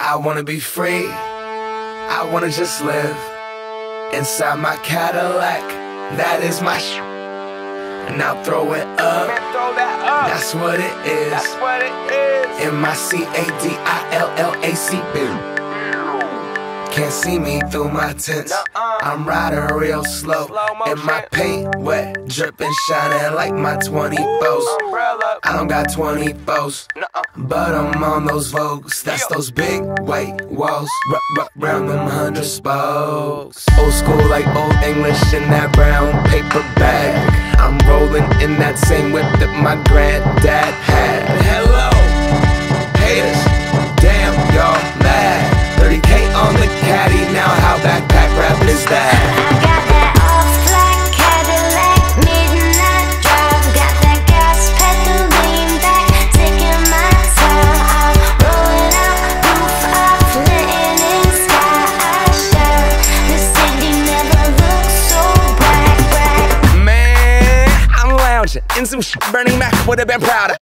I wanna be free, I wanna just live inside my Cadillac, that is my and now throw it up, that's what it is, M-I-C-A-D-I-L-L-A-C, can't see me through my tents, I'm riding real slow, and my paint wet, dripping, shining like my 24s. I don't got 24s, but I'm on those Vogues. That's those big white walls, round them 100 spokes. Old school like old English in that brown paper bag. I'm rolling in that same whip that my granddad had. Hello, haters, damn y'all mad. 30K on the caddy, now how backpack rap is that? I got that all-black Cadillac, midnight drive. Got that gas pedal lean back, taking my time. I'm rolling up, roof off, letting in sky shine. The city never looks so bright. Man, I'm lounging in some shit Bernie Mac would've been prouder.